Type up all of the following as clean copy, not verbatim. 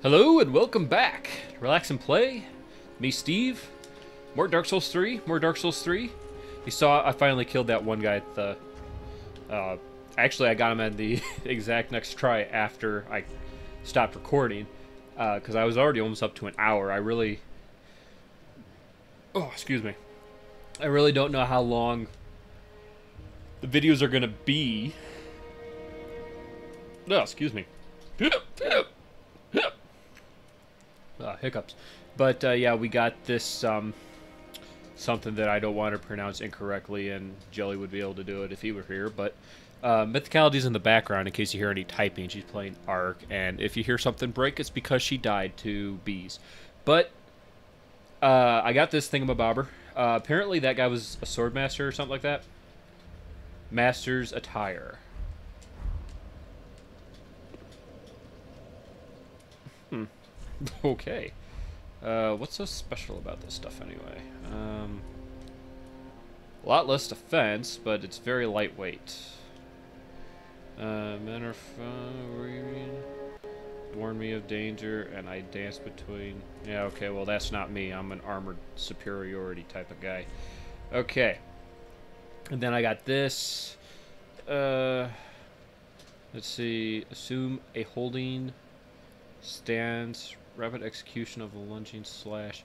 Hello and welcome back. Relax and play. Me, Steve. More Dark Souls 3. More Dark Souls 3. You saw I finally killed that one guy at the... actually, I got him at the exact next try after I stopped recording. Because I was already almost up to an hour. I really... Oh, excuse me. I really don't know how long the videos are going to be. Oh, excuse me. Hiccups. But yeah, we got this something that I don't want to pronounce incorrectly, and Jelly would be able to do it if he were here. But Mythicality's in the background in case you hear any typing. She's playing Ark, and if you hear something break, it's because she died to bees. But I got this thingamabobber. Apparently that guy was a sword master or something like that. Master's attire. Okay. What's so special about this stuff anyway? A lot less defense, but it's very lightweight. Men are warn me of danger, and I dance between... Yeah, okay, well that's not me. I'm an armored superiority type of guy. Okay. And then I got this. Let's see. Assume a holding stance... Rapid execution of a lunging slash.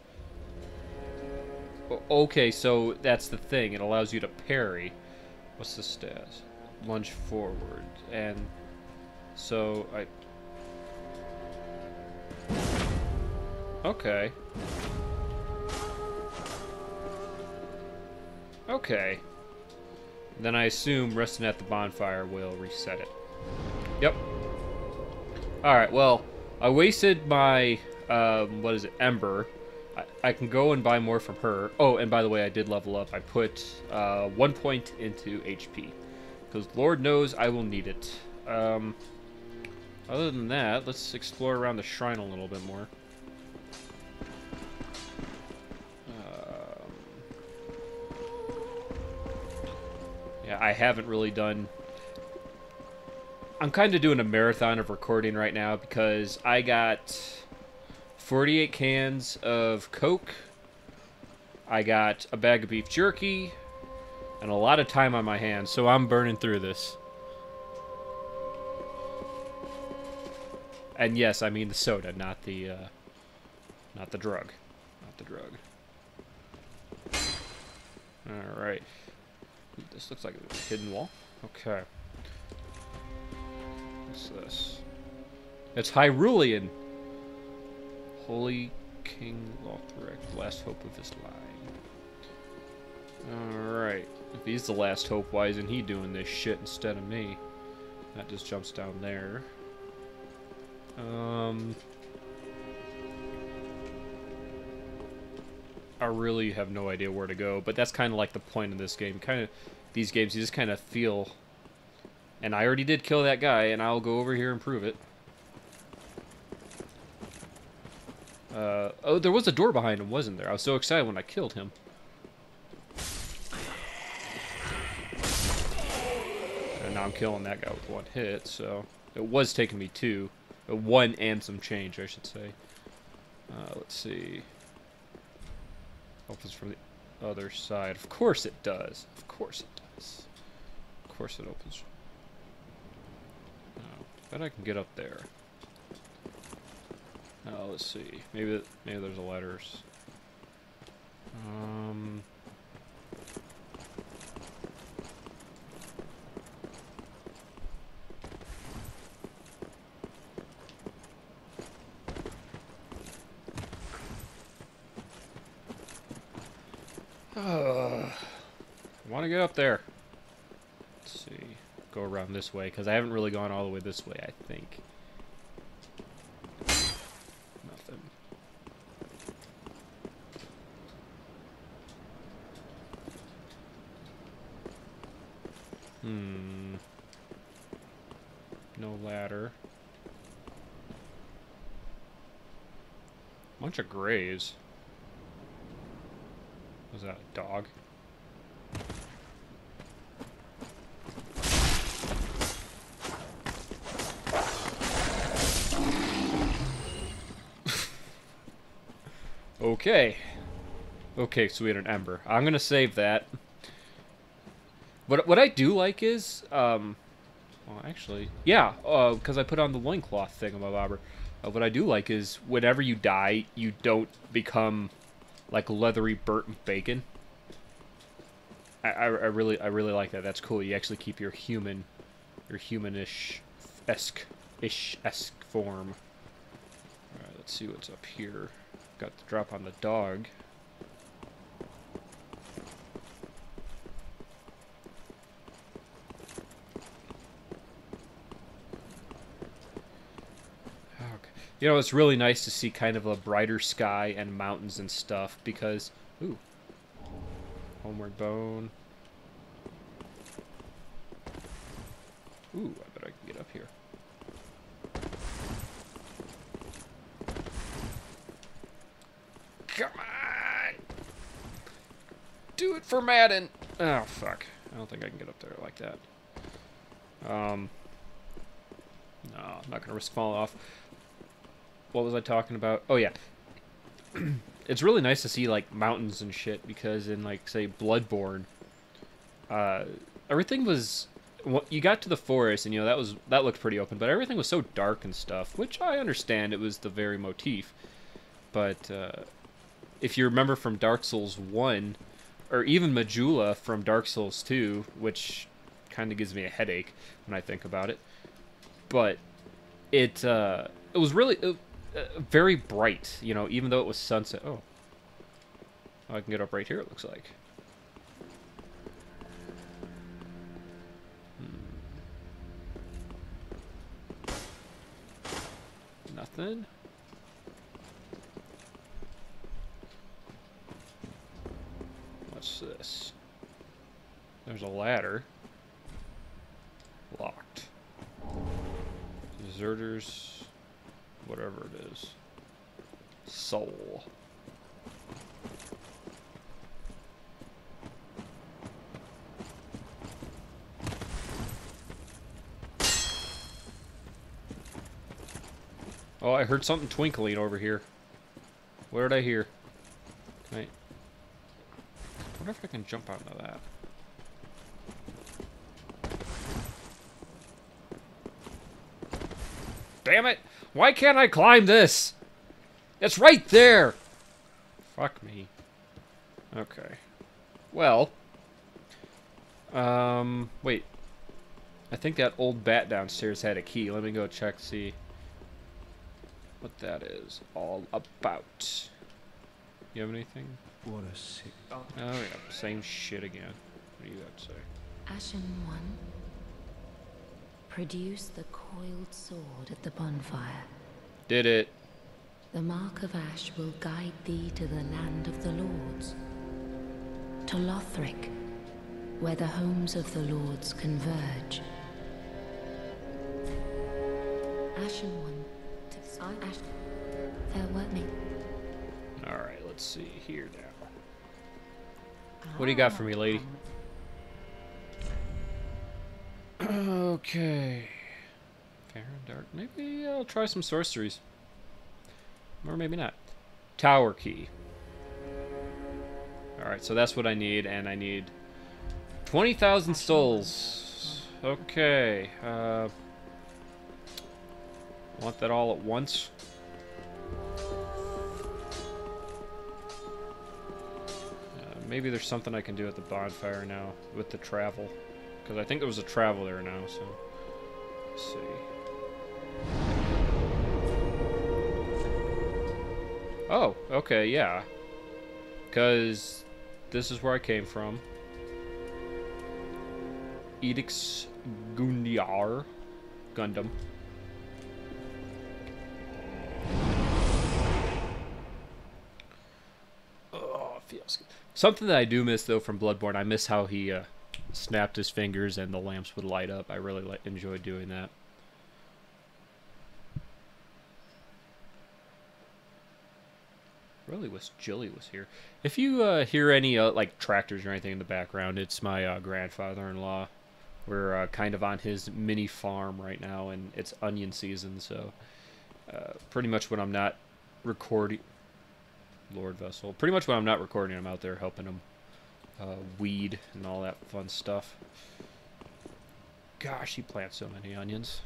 Okay, so that's the thing. It allows you to parry. What's the stats? Lunge forward. And so I... Okay. Okay. Then I assume resting at the bonfire will reset it. Yep. Alright, well... I wasted my, what is it, Ember. I can go and buy more from her. Oh, and by the way, I did level up. I put 1 point into HP. Because Lord knows I will need it. Other than that, let's explore around the shrine a little bit more. Yeah, I haven't really done... I'm kind of doing a marathon of recording right now because I got 48 cans of Coke, I got a bag of beef jerky, and a lot of time on my hands, so I'm burning through this. And yes, I mean the soda, not the drug. Not the drug. Alright. This looks like a hidden wall. Okay. What's this? It's Hyrulean. Holy King Lothric, last hope of his line. Alright. If he's the last hope, why isn't he doing this shit instead of me? That just jumps down there. I really have no idea where to go, but that's kind of like the point of this game. These games, you just kind of feel... And I already did kill that guy, and I'll go over here and prove it. Oh, there was a door behind him, wasn't there? I was so excited when I killed him. And now I'm killing that guy with one hit, so... It was taking me two. One and some change, I should say. Let's see. Opens from the other side. Of course it does. Of course it does. Of course it opens. Bet I can get up there. Let's see. Maybe there's a ladders. I want to get up there. Let's see. Go around this way, because I haven't really gone all the way this way, I think. Nothing. No ladder. Bunch of graves. Was that a dog? Okay. Okay, so we had an ember. I'm gonna save that. What I do like is, well, actually, yeah, because I put on the loincloth thingamabobber. What I do like is, whenever you die, you don't become like leathery burnt bacon. I really like that. That's cool. You actually keep your humanish esque form. Alright, let's see what's up here. Got the drop on the dog. Okay. You know, it's really nice to see kind of a brighter sky and mountains and stuff because, ooh, homeward bone. Ooh, I bet I can get up here. Come on! Do it for Madden! Oh, fuck. I don't think I can get up there like that. No, I'm not gonna risk falling off. What was I talking about? Oh, yeah. It's really nice to see, like, mountains and shit, because in, like, say, Bloodborne, everything was... Well, you got to the forest, and, you know, that looked pretty open, but everything was so dark and stuff, which I understand it was the very motif. But, if you remember from Dark Souls 1, or even Majula from Dark Souls 2, which kind of gives me a headache when I think about it, but it was really very bright, you know, even though it was sunset. Oh, I can get up right here, it looks like. Nothing. What's this? There's a ladder. Locked. Deserters. Whatever it is. Soul. Oh, I heard something twinkling over here. What did I hear? Can I wonder if I can jump out into that. Damn it! Why can't I climb this? It's right there! Fuck me. Okay. Well. Wait. I think that old bat downstairs had a key. Let me go check, see what that is all about. You have anything? What a sick... Oh yeah, same shit again. What do you got to say? Ashen One, produce the coiled sword at the bonfire. Did it. The mark of ash will guide thee to the land of the lords. To Lothric, where the homes of the lords converge. Ashen One, to sign Ash. Farewell me. Alright, let's see here now. What do you got for me, lady? Okay. Fair and dark. Maybe I'll try some sorceries. Or maybe not. Tower key. Alright, so that's what I need, and I need 20,000 souls. Okay. Want that all at once? Maybe there's something I can do at the bonfire now with the travel. Because I think there was a travel there now, so... Let's see. Oh, okay, yeah. Because this is where I came from. Edicts Gundyar Gundam. Oh, it feels good. Something that I do miss, though, from Bloodborne, I miss how he snapped his fingers and the lamps would light up. I really enjoyed doing that. Really wish Jilly was here. If you hear any like tractors or anything in the background, it's my grandfather-in-law. We're kind of on his mini farm right now, and it's onion season, so pretty much when I'm not recording... Lord Vessel. Pretty much when I'm not recording, I'm out there helping him weed and all that fun stuff. Gosh, he plants so many onions.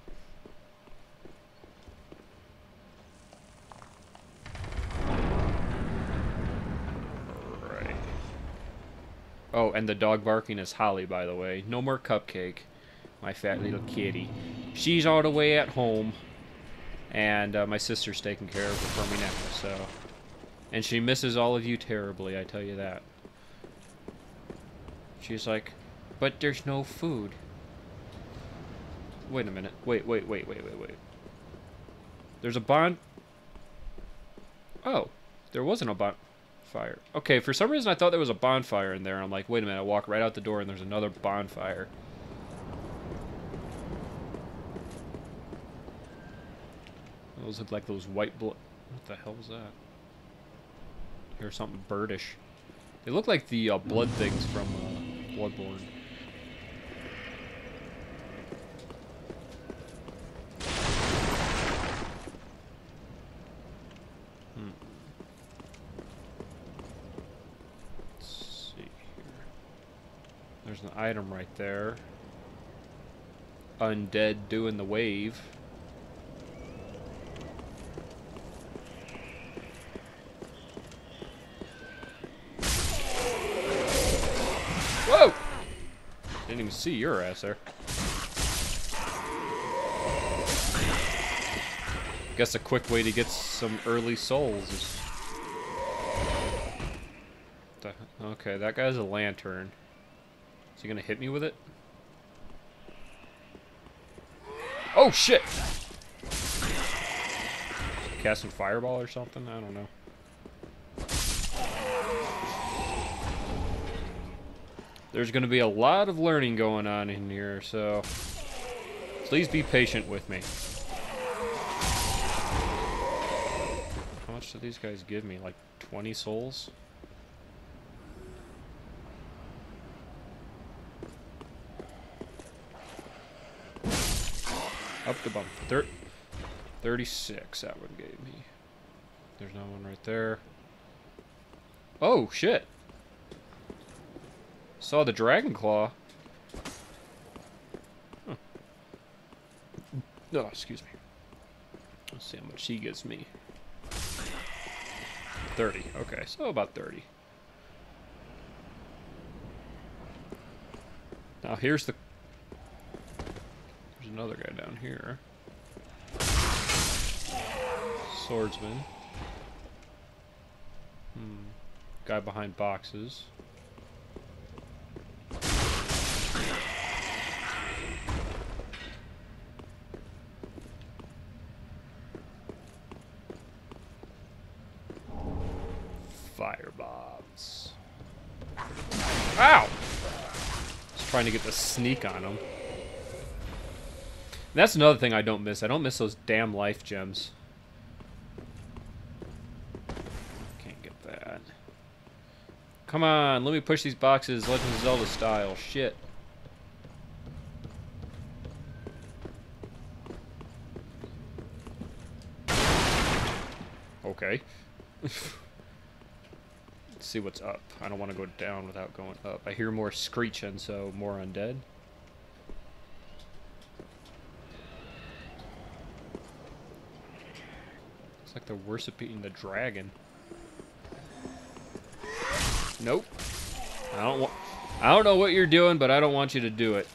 Alright. Oh, and the dog barking is Holly, by the way. No more Cupcake, my fat little kitty. She's all the way at home. And my sister's taking care of her for me now, so... And she misses all of you terribly, I tell you that. She's like, but there's no food. Wait a minute. Wait. There's a bond... Oh, there wasn't a bonfire. Okay, for some reason I thought there was a bonfire in there. And I'm like, wait a minute, I walk right out the door and there's another bonfire. Those look like those white blood... What the hell is that? Here's something birdish. They look like the blood things from Bloodborne. Let's see here. There's an item right there. Undead doing the wave. Whoa! Didn't even see your ass there. Guess a quick way to get some early souls is... Okay, that guy's a lantern. Is he gonna hit me with it? Oh shit! Casting fireball or something? I don't know. There's going to be a lot of learning going on in here, so please be patient with me. How much do these guys give me? Like 20 souls? Up the bump. 36 that one gave me. There's no one right there. Oh, shit. Saw the dragon claw. Huh. Oh, excuse me. Let's see how much he gives me. 30. Okay, so about 30. Now here's the... There's another guy down here. Swordsman. Guy behind boxes. Fire bombs. Ow! Just trying to get the sneak on him. That's another thing I don't miss. I don't miss those damn life gems. Can't get that. Come on, let me push these boxes Legend of Zelda style. Shit. Okay. Let's see what's up. I don't want to go down without going up. I hear more screeching, so more undead. It's like they're worshipping the dragon. Nope. I don't know what you're doing, but I don't want you to do it.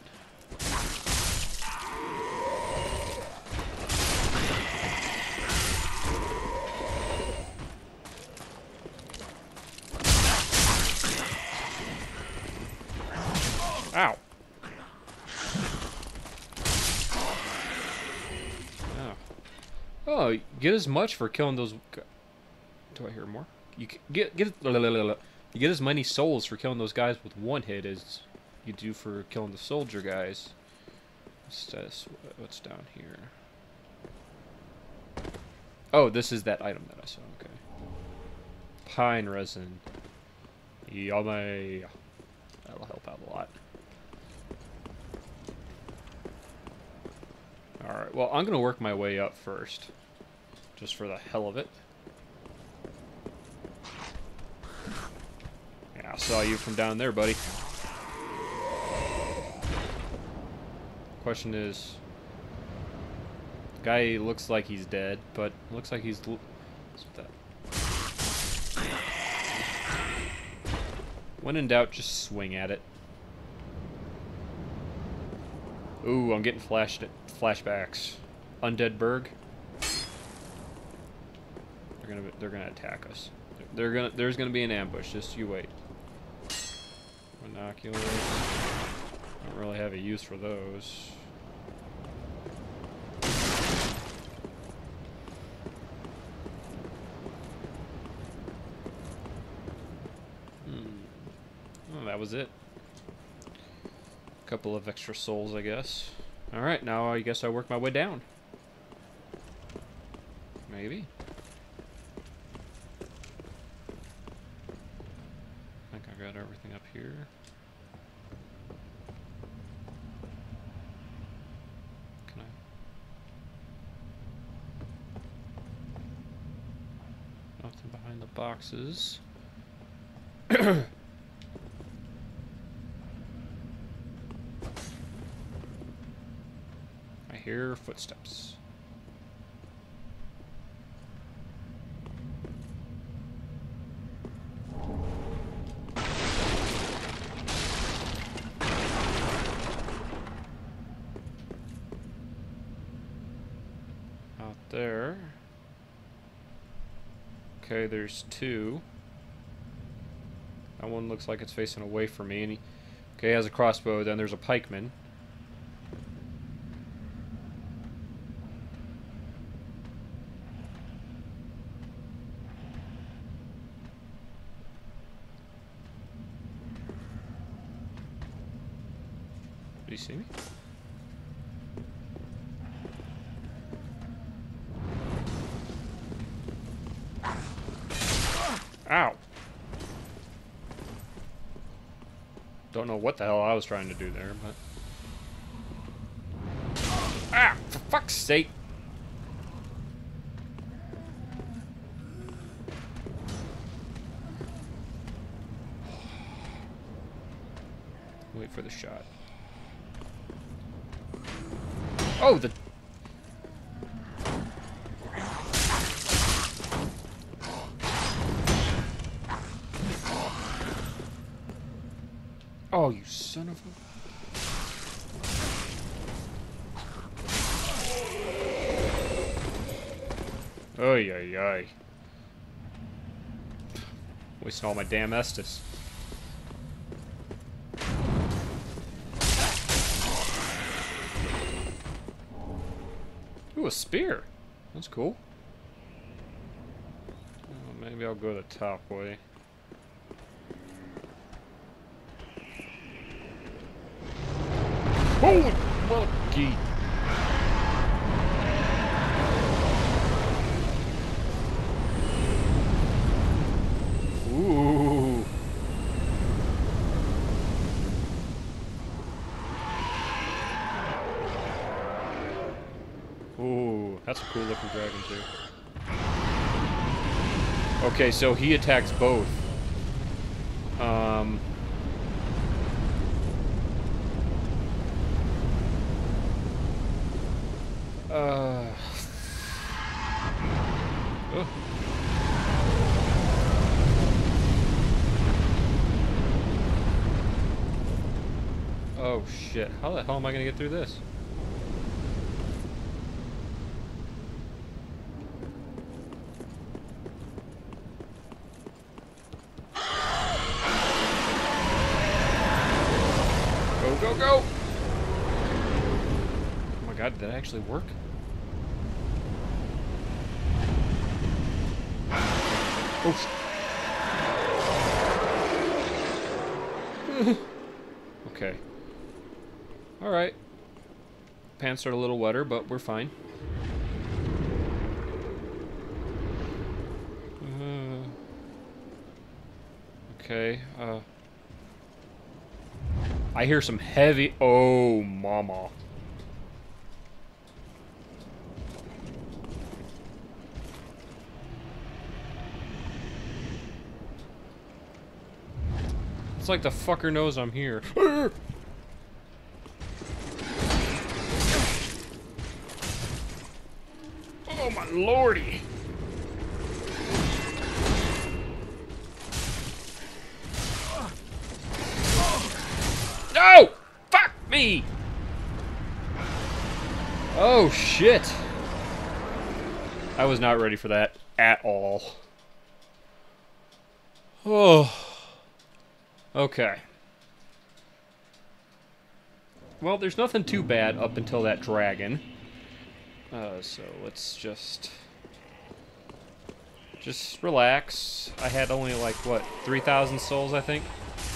Ow. Oh, you get as much for killing those... Do I hear more? You get you get as many souls for killing those guys with one hit as you do for killing the soldier guys. What's down here? Oh, this is that item that I saw. Okay. Pine resin. Yummy. That'll help out a lot. Alright, well, I'm going to work my way up first. Just for the hell of it. I saw you from down there, buddy. Question is, guy looks like he's dead, but looks like he's. What's that? When in doubt, just swing at it. Ooh, I'm getting flashbacks. Undead Berg. They're gonna attack us. There's gonna be an ambush. Just you wait. Binoculars. Don't really have a use for those. Oh, that was it. A couple of extra souls, I guess. Alright, now I guess I work my way down. Maybe. I think I got everything up here. Can I? Nothing behind the boxes. I hear footsteps. Out there. Okay, there's two. That one looks like it's facing away from me, and he has a crossbow. Then there's a pikeman. Did he see me? Ow! Don't know what the hell I was trying to do there, but... Ah! For fuck's sake! Wait for the shot. Oh, the... Oh, you son of a... Oy, oy, oy. Wasting all my damn Estus. Ooh, a spear. That's cool. Oh, maybe I'll go the top way. Holy monkey! Ooh. Ooh, that's a cool looking dragon too. Okay, so he attacks both. Oh. Oh shit, how the hell am I gonna get through this? Go, go, go! Oh my god, did that actually work? Oh, okay. Alright. Pants are a little wetter, but we're fine. Okay, I hear some heavy... Oh, mama. It's like the fucker knows I'm here. Oh my lordy! No! Fuck me! Oh shit! I was not ready for that at all. Oh. Okay. Well, there's nothing too bad up until that dragon. So let's just relax. I had only like, what, 3,000 souls, I think?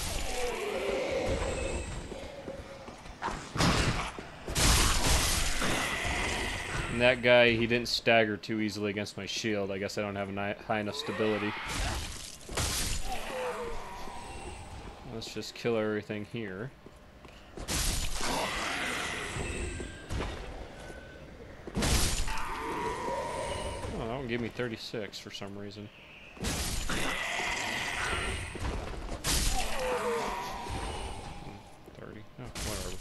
And that guy, he didn't stagger too easily against my shield. I guess I don't have a high enough stability. Let's just kill everything here. Oh, that one gave me 36 for some reason. 30. Oh, whatever.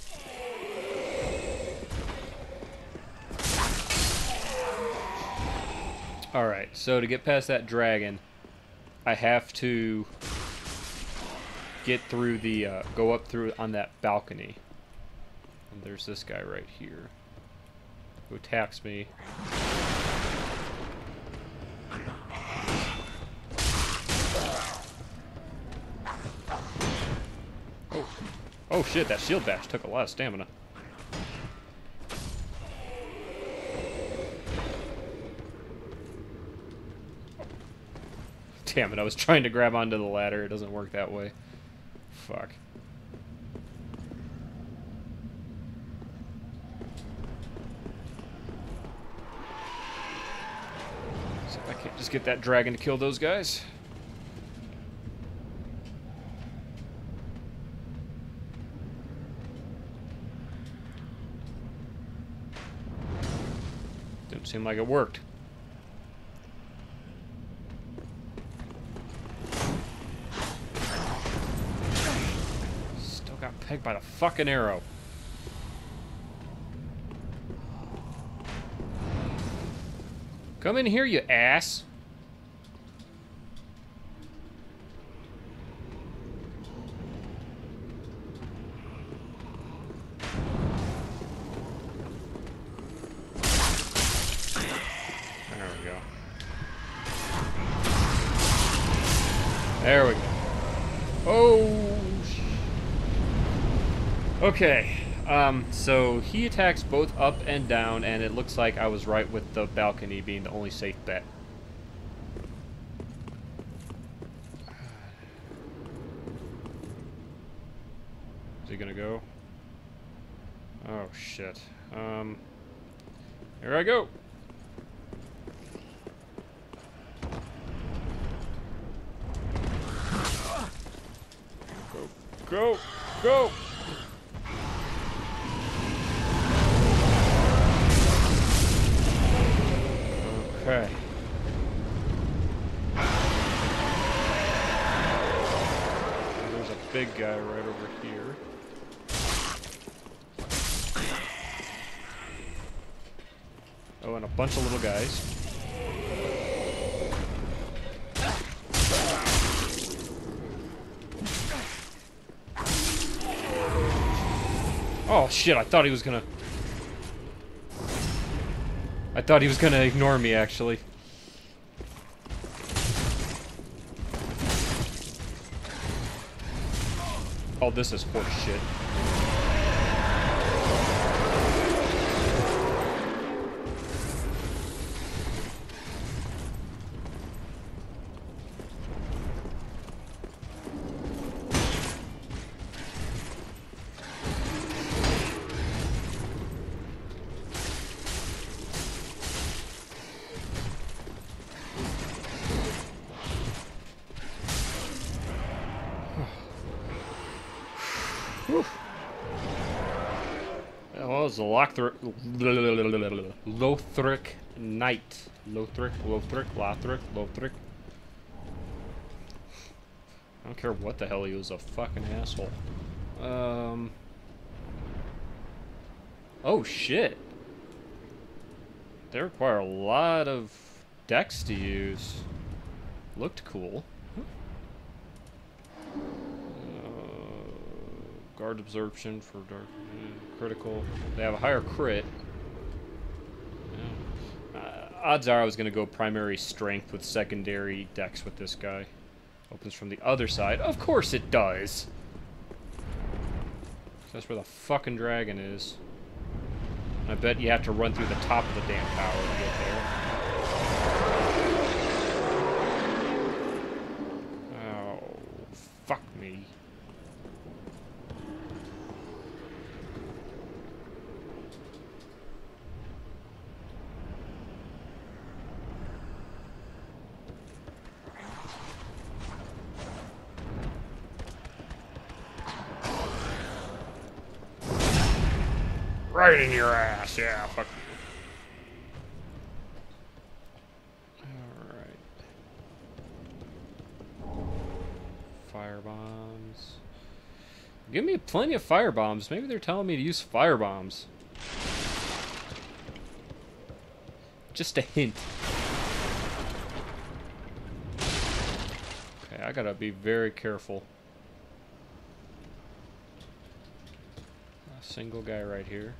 Alright, so to get past that dragon, I have to get through the, go up through on that balcony. And there's this guy right here who attacks me. Oh shit, that shield bash took a lot of stamina. Damn it, I was trying to grab onto the ladder. It doesn't work that way. Fuck. So I can't just get that dragon to kill those guys. Didn't seem like it worked. Still got pegged by the fucking arrow. Come in here, you ass. There we go. Oh, okay. So he attacks both up and down, and it looks like I was right with the balcony being the only safe bet. Is he gonna go? Oh, shit. Here I go. Go! Go! Okay. There's a big guy right over here. Oh, and a bunch of little guys. Oh shit, I thought he was gonna ignore me, actually. Oh, this is horse shit. Well, it's a Lothric Knight. Lothric. don't care what the hell he was, a fucking asshole. Oh shit. They require a lot of dex to use. Looked cool. Guard absorption for dark critical. They have a higher crit. Odds are I was going to go primary strength with secondary dex with this guy. Opens from the other side. Of course it does! That's where the fucking dragon is. I bet you have to run through the top of the damn tower to get there. Oh, fuck me. Right in your ass, yeah, fuck you. Alright. Fire bombs. Give me plenty of fire bombs. Maybe they're telling me to use fire bombs. Just a hint. Okay, I gotta be very careful. A single guy right here.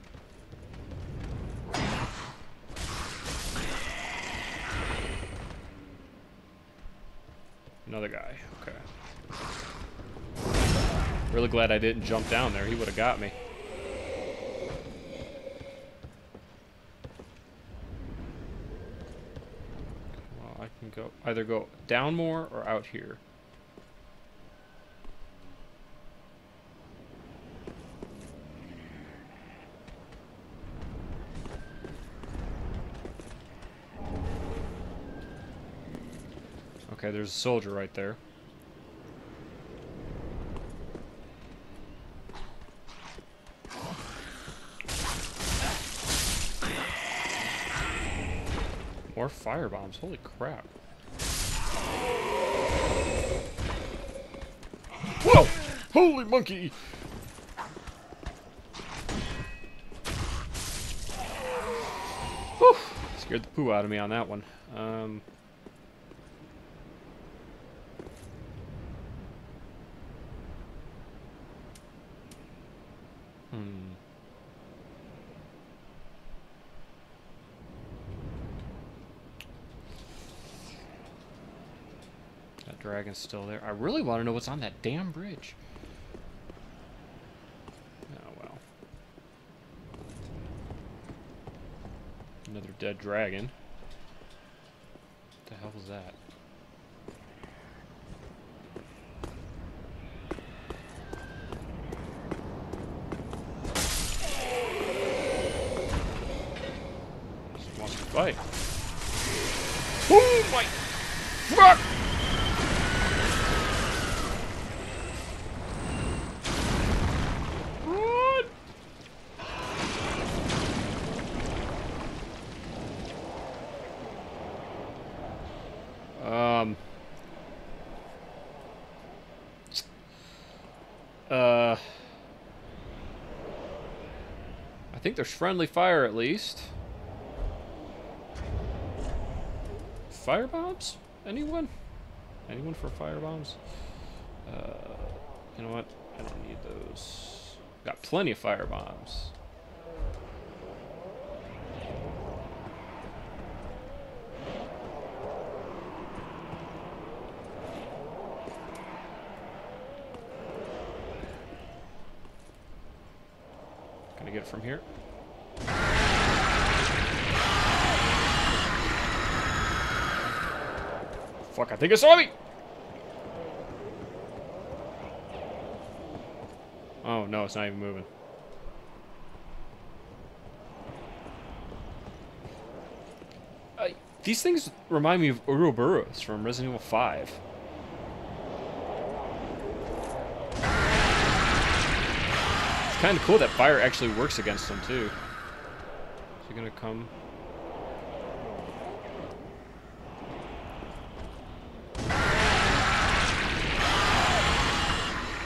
Another guy, okay. Really glad I didn't jump down there. He would have got me. Well, I can go either go down more or out here. Okay, there's a soldier right there. More fire bombs, holy crap. Whoa! Holy monkey! Whew! Scared the poo out of me on that one. That dragon's still there. I really want to know what's on that damn bridge. Oh well. Another dead dragon. What the hell was that? Just wants to fight. Oh my fuck! I think there's friendly fire at least. Fire bombs? Anyone? Anyone for fire bombs? You know what? I don't need those. Got plenty of fire bombs. Can I get it from here? Fuck, I think it saw me! Oh, no, it's not even moving. These things remind me of Ouroboros from Resident Evil 5. It's kind of cool that fire actually works against them, too. Is he gonna come?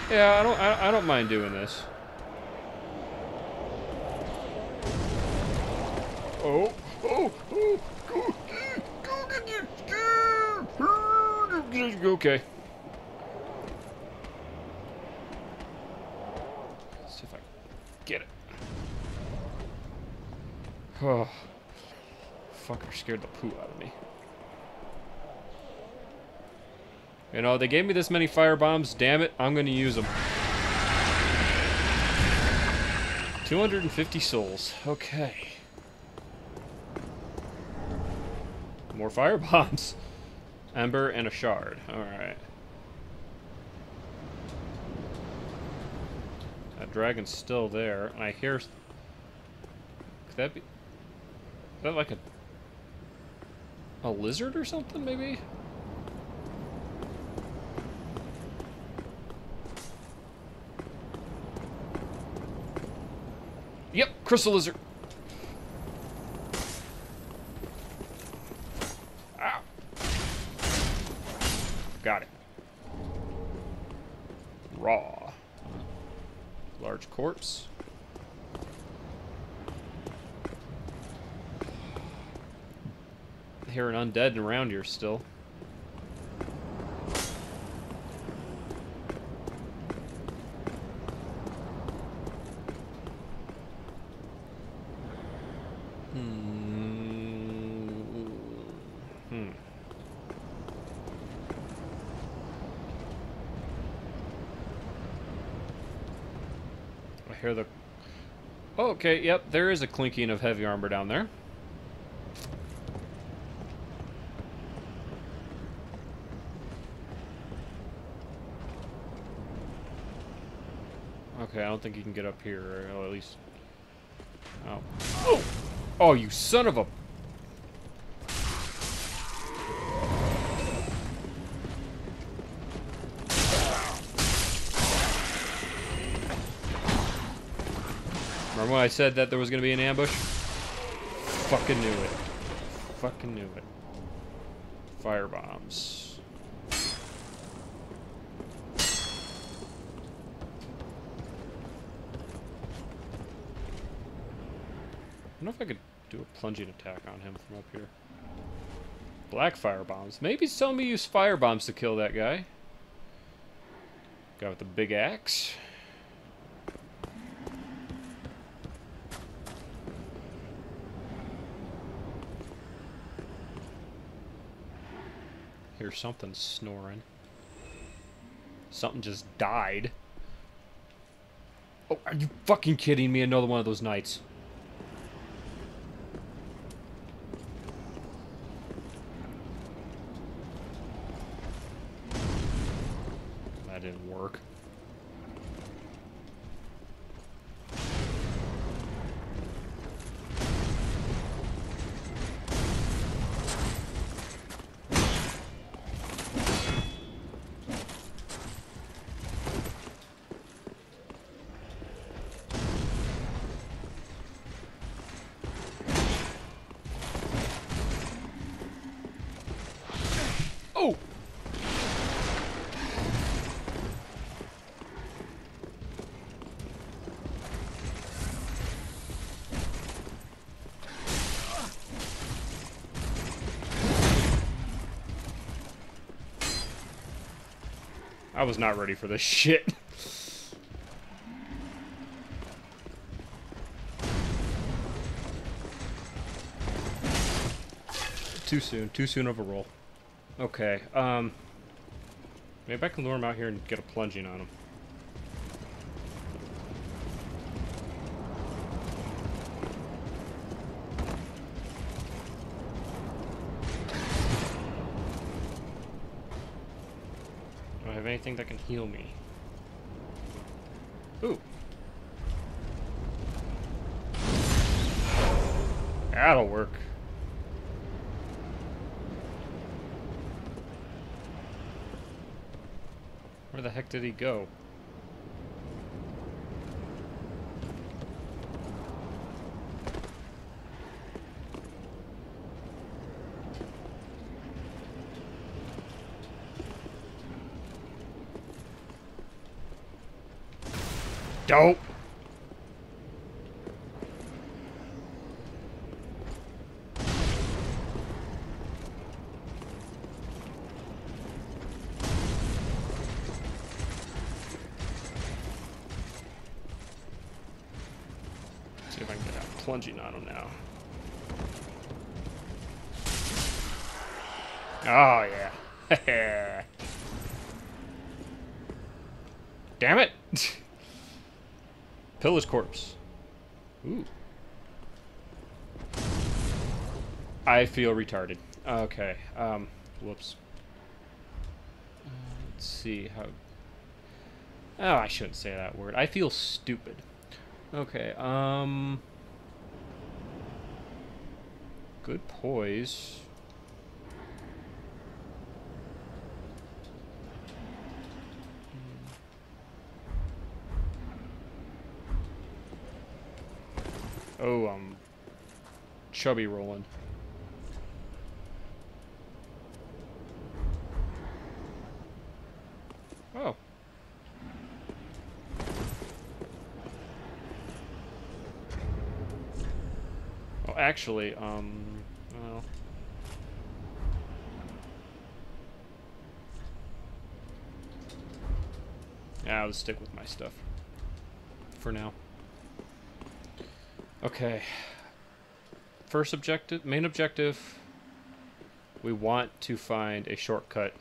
Yeah, I don't mind doing this. Oh, oh, oh, okay. Let's see if I can get it. Oh, fucker scared the poo out of me. You know, they gave me this many fire bombs. Damn it, I'm gonna use them. 250 souls. Okay. More fire bombs. Ember and a shard. Alright. That dragon's still there. And I hear... Could that be... Is that like a lizard or something, maybe? Yep, crystal lizard. Ow. Got it. Raw. Large corpse. I hear an undead around here still. I hear the... Oh, okay, yep, there is a clinking of heavy armor down there. Okay, I don't think you can get up here, or at least... Oh. Oh! Oh, you son of a... Remember when I said that there was going to be an ambush? Fucking knew it. Fucking knew it. Fire bombs. I don't know if I could do a plunging attack on him from up here. Black fire bombs. Maybe somebody use fire bombs to kill that guy. Guy with the big axe. Hear something snoring. Something just died. Oh, are you fucking kidding me? Another one of those knights. That didn't work. Oh! I was not ready for this shit. Too soon of a roll. Okay, maybe I can lure him out here and get a plunging on him. Do I have anything that can heal me? Ooh. That'll work. Where the heck did he go? Dope. See if I can get out plunging on him now. Oh, yeah. Damn it! Pilla's corpse. Ooh. I feel retarded. Okay. Whoops. Let's see how... Oh, I shouldn't say that word. I feel stupid. Okay, good poise. Oh, chubby rolling. Oh. Oh, actually, well. Yeah, I'll stick with my stuff for now. Okay. First objective, main objective, we want to find a shortcut.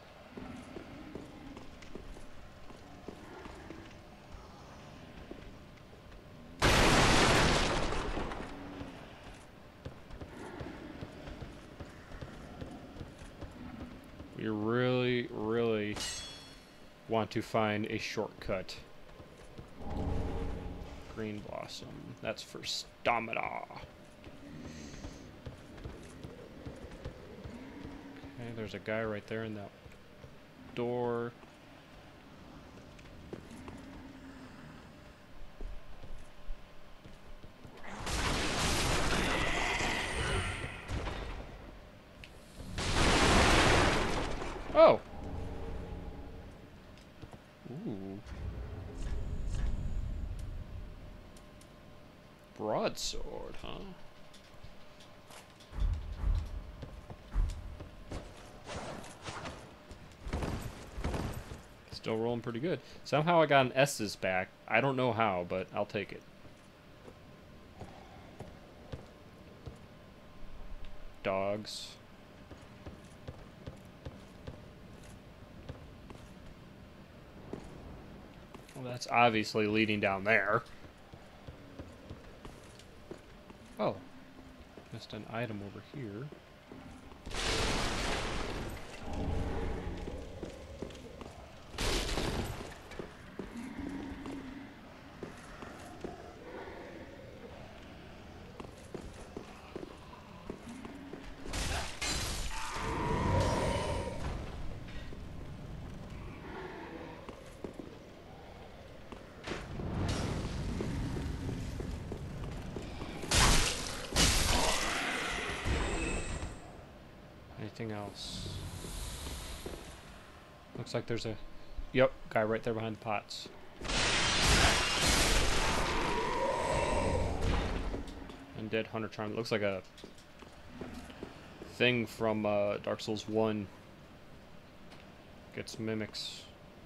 We really, really want to find a shortcut. Green blossom. That's for stamina. Okay, there's a guy right there in that door. Oh. Ooh. Broadsword, huh? Still rolling pretty good. Somehow I got an S's back. I don't know how, but I'll take it. Dogs. Well, that's obviously leading down there. Oh. Missed an item over here. Anything else? Looks like there's a... Yep, guy right there behind the pots. Undead Hunter Charm. It looks like a thing from Dark Souls 1. Gets mimics.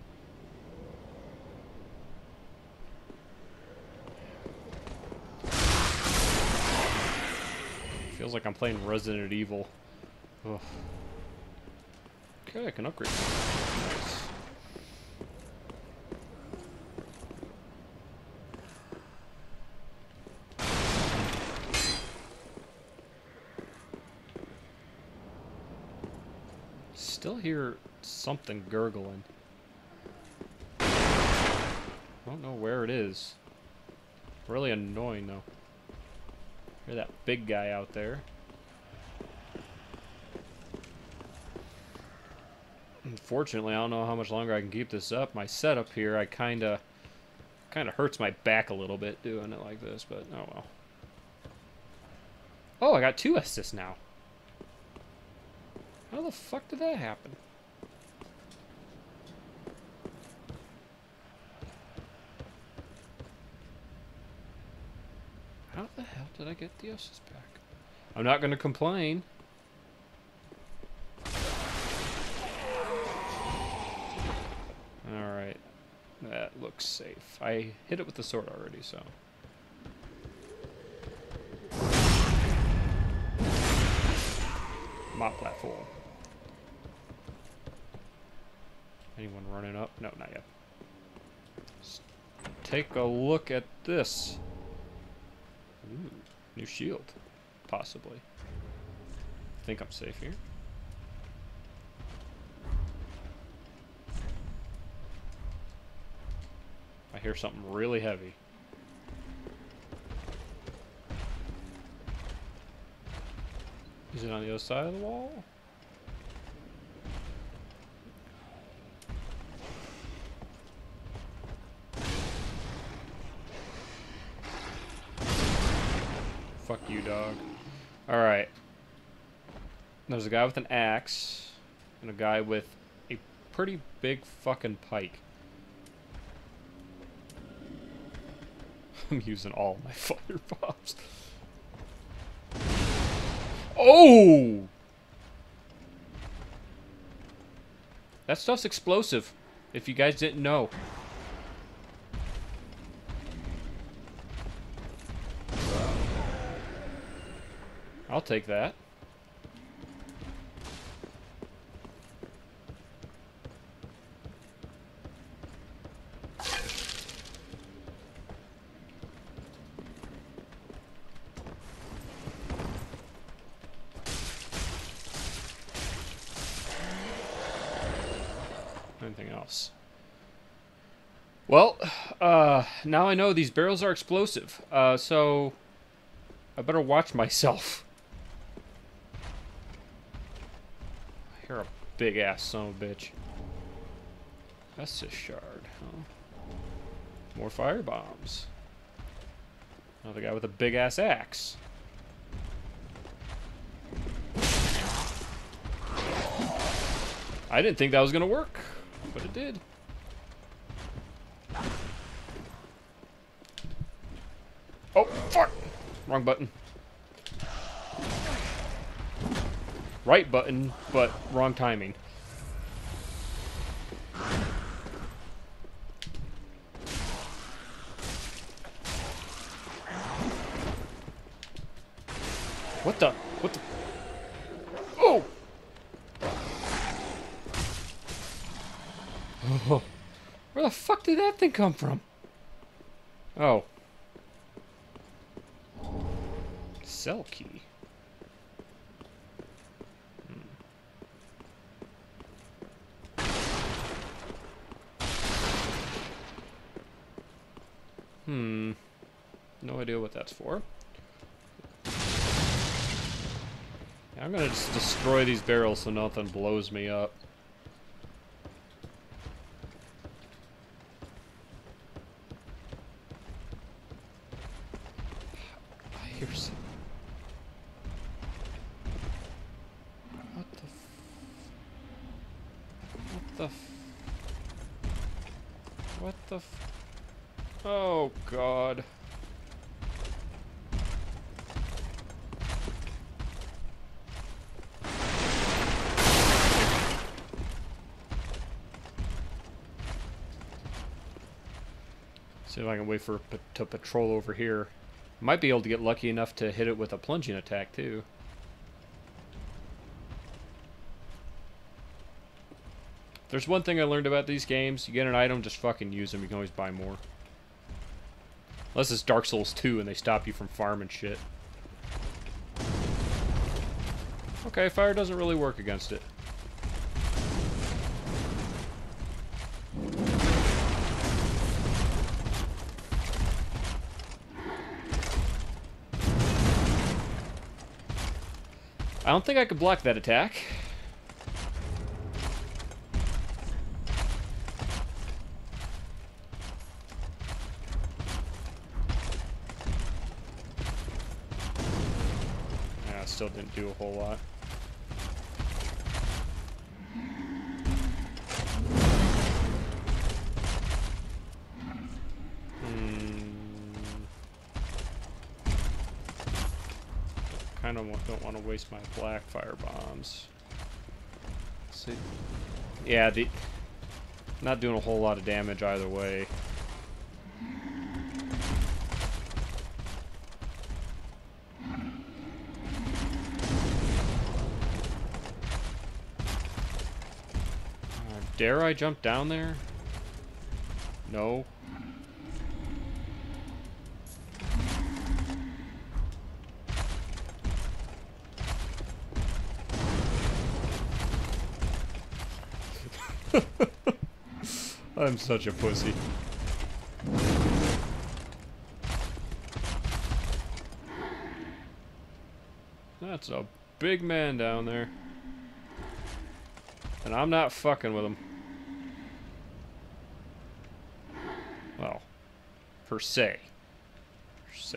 Feels like I'm playing Resident Evil. Ugh. Okay, I can upgrade. Nice. Still hear something gurgling. Don't know where it is. Really annoying though. Hear that big guy out there. Unfortunately, I don't know how much longer I can keep this up. My setup here, I kind of hurts my back a little bit doing it like this, but oh well. Oh, I got 2 assists now. How the fuck did that happen? did I get Dios's back? I'm not gonna complain. Alright. That looks safe. I hit it with the sword already, so. Mop platform. Anyone running up? No, not yet. Let's take a look at this. Ooh, new shield. Possibly. Think I'm safe here. I hear something really heavy. Is it on the other side of the wall? Fuck you, dog. Alright. There's a guy with an axe and a guy with a pretty big fucking pike. I'm using all my fire bombs. Oh! That stuff's explosive, if you guys didn't know. I'll take that. Anything else? Well, now I know these barrels are explosive, so I better watch myself. I hear a big-ass son of a bitch. That's a shard, huh? More fire bombs. Another guy with a big-ass axe. I didn't think that was gonna work, but it did. Oh, fuck! Wrong button. Right button, but wrong timing. What the? What the? Oh! Oh! Where the fuck did that thing come from? Oh. Cell key. No idea what that's for. Yeah, I'm gonna just destroy these barrels so nothing blows me up. I hear some... What the f... What the f... What the f... Oh, God. See if I can wait for it to patrol over here. Might be able to get lucky enough to hit it with a plunging attack, too. There's one thing I learned about these games. You get an item, just fucking use them. You can always buy more. Unless it's Dark Souls 2 and they stop you from farming shit. Okay, fire doesn't really work against it. I don't think I could block that attack. Yeah, still didn't do a whole lot. kind of don't want to waste my black fire bombs. Let's see. Yeah, not doing a whole lot of damage either way. Dare I jump down there? No. I'm such a pussy. That's a big man down there. And I'm not fucking with him. Well, per se. Per se.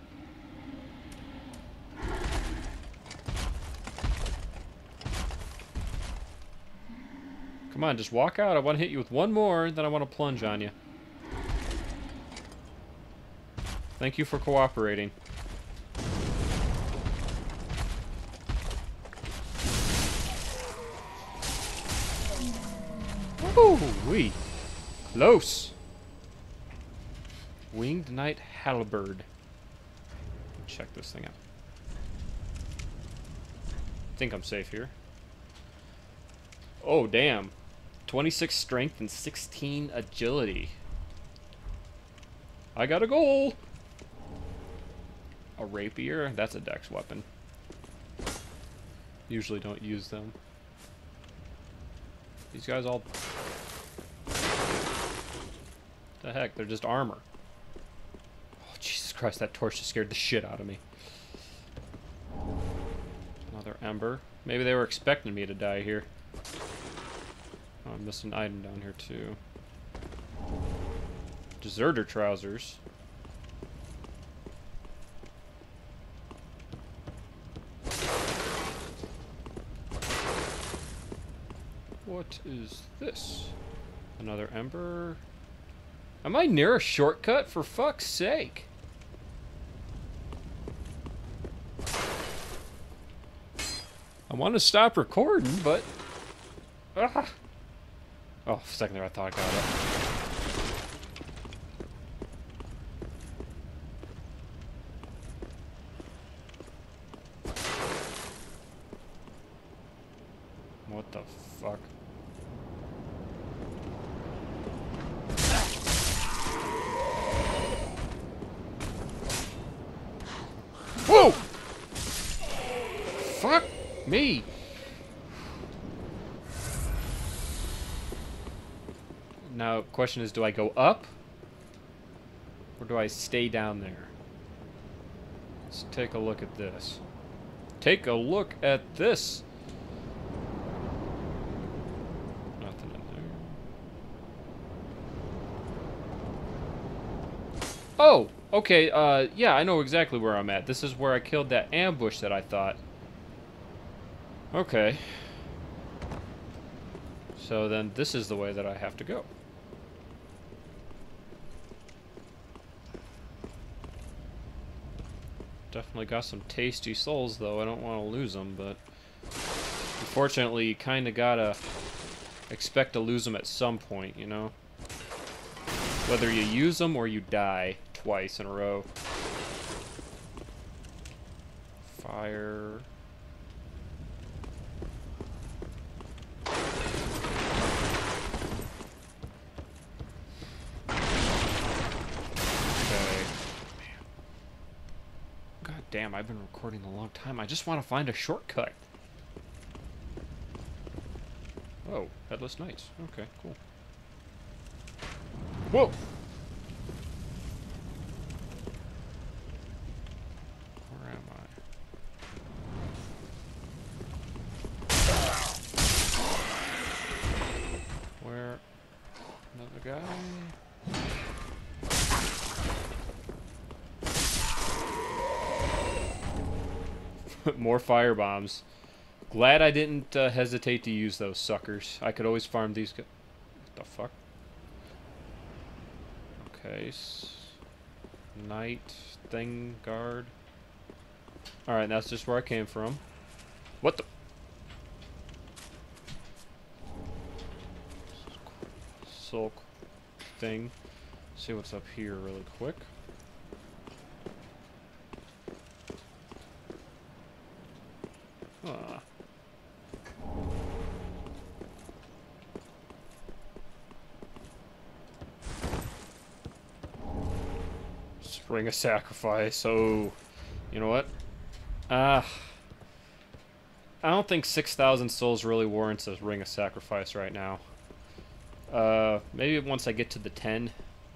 Come on, just walk out. I want to hit you with one more, then I want to plunge on you. Thank you for cooperating. Woo-wee. Close. Winged Knight Halberd. Check this thing out. I think I'm safe here. Oh, damn. 26 strength and 16 agility. I got a goal. A rapier? That's a dex weapon. Usually don't use them. These guys all... The heck? They're just armor. Oh, Jesus Christ, that torch just scared the shit out of me. Another ember. Maybe they were expecting me to die here. Oh, I missed an item down here too. Deserter trousers. What is this? Another ember. Am I near a shortcut? For fuck's sake. I want to stop recording, but... Ah. Oh, for a second there I thought I got it. What the fuck? Whoa! Fuck me! Now, question is, do I go up? Or do I stay down there? Let's take a look at this. Take a look at this! Nothing in there. Oh! Okay, yeah, I know exactly where I'm at. This is where I killed that ambush that I thought. Okay. So then this is the way that I have to go. Definitely got some tasty souls, though. I don't want to lose them, but... Unfortunately, you kind of gotta expect to lose them at some point, you know? Whether you use them or you die twice in a row. Fire... Damn, I've been recording a long time. I just want to find a shortcut. Oh, Headless Knights. Okay, cool. Whoa! Where am I? Where? Another guy? More fire bombs. Glad I didn't hesitate to use those suckers. I could always farm these. What the fuck? Okay. Knight thing guard. Alright, that's just where I came from. What the? Sulk thing. See what's up here really quick. Ah. Ring of Sacrifice. Oh, you know what? I don't think 6,000 souls really warrants a Ring of Sacrifice right now. Maybe once I get to the 10.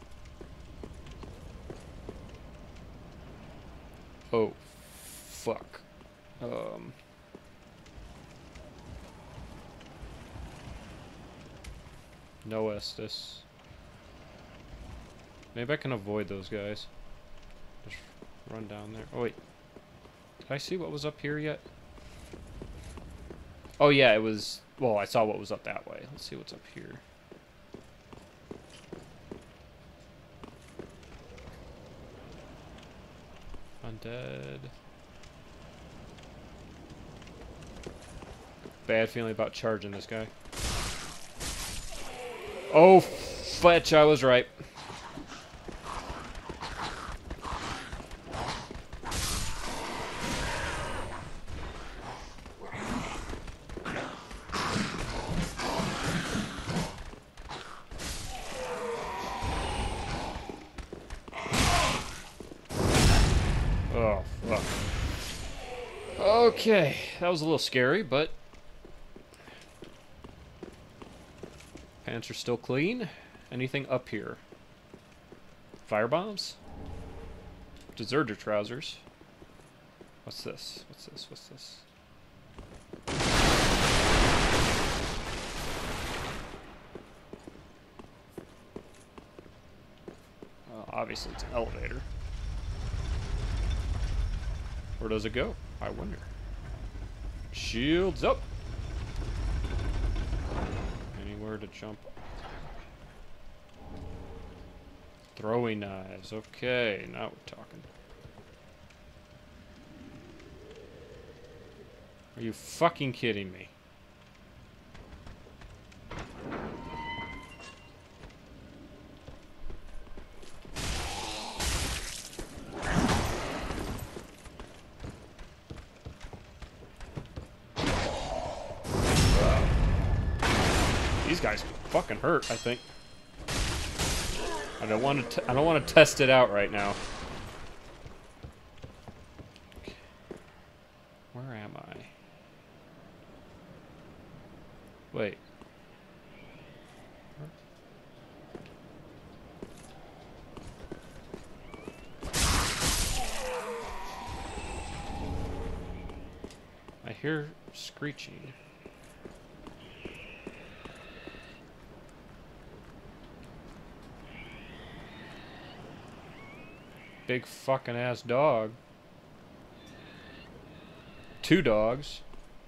Oh, fuck. No Estus. Maybe I can avoid those guys. Just run down there. Oh, wait. Did I see what was up here yet? Oh, yeah, it was... Well, I saw what was up that way. Let's see what's up here. Undead. Bad feeling about charging this guy. Oh, fetch, I was right. Oh, fuck. Okay, that was a little scary, but pants are still clean. Anything up here? Firebombs? Deserter trousers. What's this? What's this? What's this? Obviously, it's an elevator. Where does it go? I wonder. Shields up! Anywhere to jump. Throwing knives. Okay, now we're talking. Are you fucking kidding me? These guys fucking hurt, I think. I don't want to test it out right now. Okay. Where am I? Wait. I hear screeching. Big fucking ass dog. 2 dogs.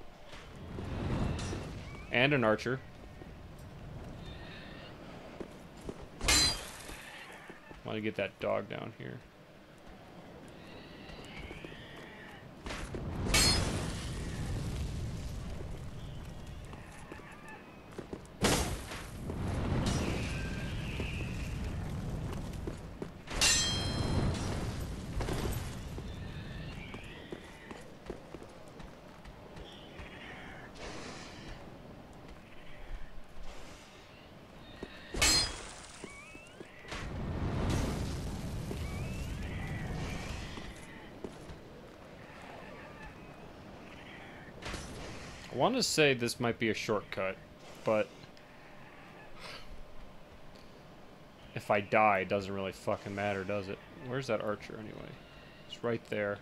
And an archer. Want to get that dog down here. I want to say this might be a shortcut, but if I die, it doesn't really fucking matter, does it? Where's that archer anyway? It's right there.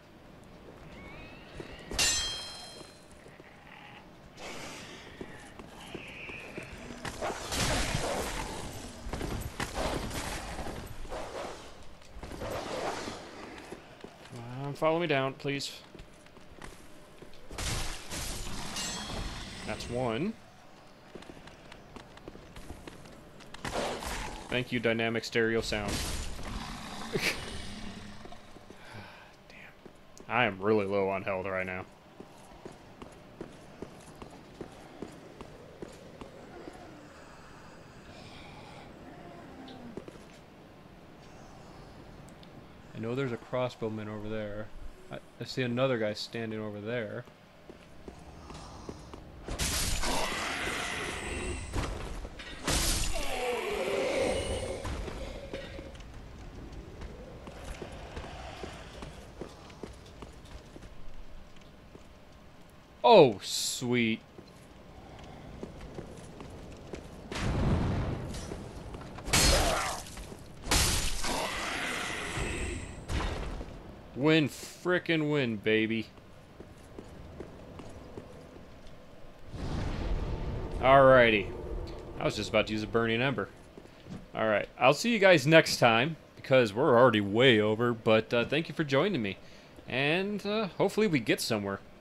Come on, follow me down, please. That's one. Thank you, dynamic stereo sound. Damn. I am really low on health right now. I know there's a crossbowman over there. I see another guy standing over there. Oh, sweet. Win, frickin' win, baby. Alrighty. I was just about to use a burning ember. Alright, I'll see you guys next time, because we're already way over, but thank you for joining me. And hopefully we get somewhere.